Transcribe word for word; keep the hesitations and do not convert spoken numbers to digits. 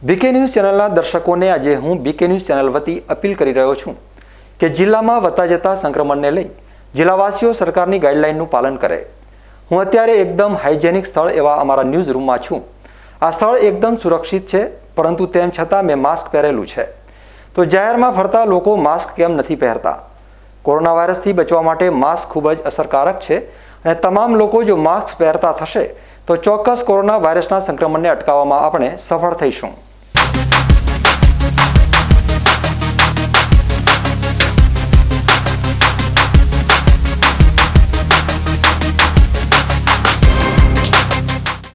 બીકે news ચેનલના દર્શકોને આજે હું બીકે ન્યૂઝ ચેનલ વતી અપીલ કરી રહ્યો છું કે જિલ્લામાં વધતા જતા સંક્રમણને લઈ જિલ્લાવાસીઓ સરકારની ગાઈડલાઈનનું પાલન કરે। હું અત્યારે એકદમ હાઇજેનિક સ્થળ એવા અમારા ન્યૂઝ રૂમમાં છું। આ સ્થળ એકદમ સુરક્ષિત છે, પરંતુ તેમ છતાં મેં માસ્ક પહેરેલું છે। તો જાહેરમાં ફરતા લોકો માસ્ક કેમ નથી પહેરતા? કોરોના વાયરસથી બચવા માટે માસ્ક ખૂબ જ અસરકારક છે અને તમામ લોકો જો માસ્ક પહેરતા થશે તો ચોક્કસ કોરોના વાયરસના સંક્રમણને અટકાવવામાં આપણે સફળ થઈશું।